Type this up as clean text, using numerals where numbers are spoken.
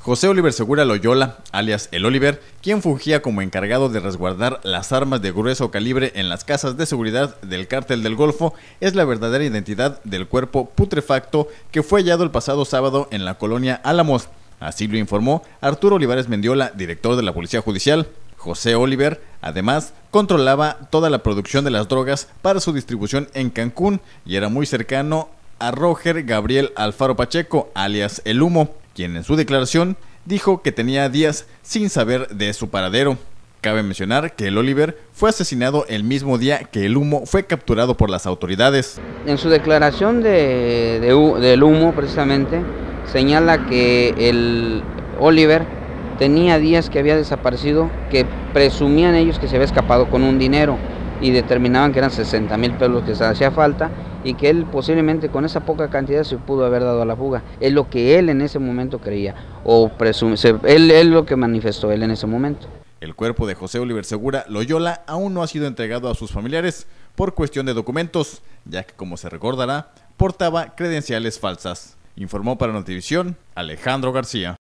José Oliver Segura Loyola, alias El Oliver, quien fungía como encargado de resguardar las armas de grueso calibre en las casas de seguridad del Cártel del Golfo, es la verdadera identidad del cuerpo putrefacto que fue hallado el pasado sábado en la colonia Álamos. Así lo informó Arturo Olivares Mendiola, director de la Policía Judicial. José Oliver, además, controlaba toda la producción de las drogas para su distribución en Cancún y era muy cercano a Roger Gabriel Alfaro Pacheco, alias El Humo, quien en su declaración dijo que tenía días sin saber de su paradero. Cabe mencionar que El Oliver fue asesinado el mismo día que El Humo fue capturado por las autoridades. En su declaración del Humo, precisamente, señala que el Oliver tenía días que había desaparecido, que presumían ellos que se había escapado con un dinero y determinaban que eran 60,000 pesos que se hacía falta y que él posiblemente con esa poca cantidad se pudo haber dado a la fuga. Es lo que él en ese momento creía, o presume, él lo que manifestó él en ese momento. El cuerpo de José Oliver Segura Loyola aún no ha sido entregado a sus familiares por cuestión de documentos, ya que, como se recordará, portaba credenciales falsas. Informó para Notivisión Alejandro García.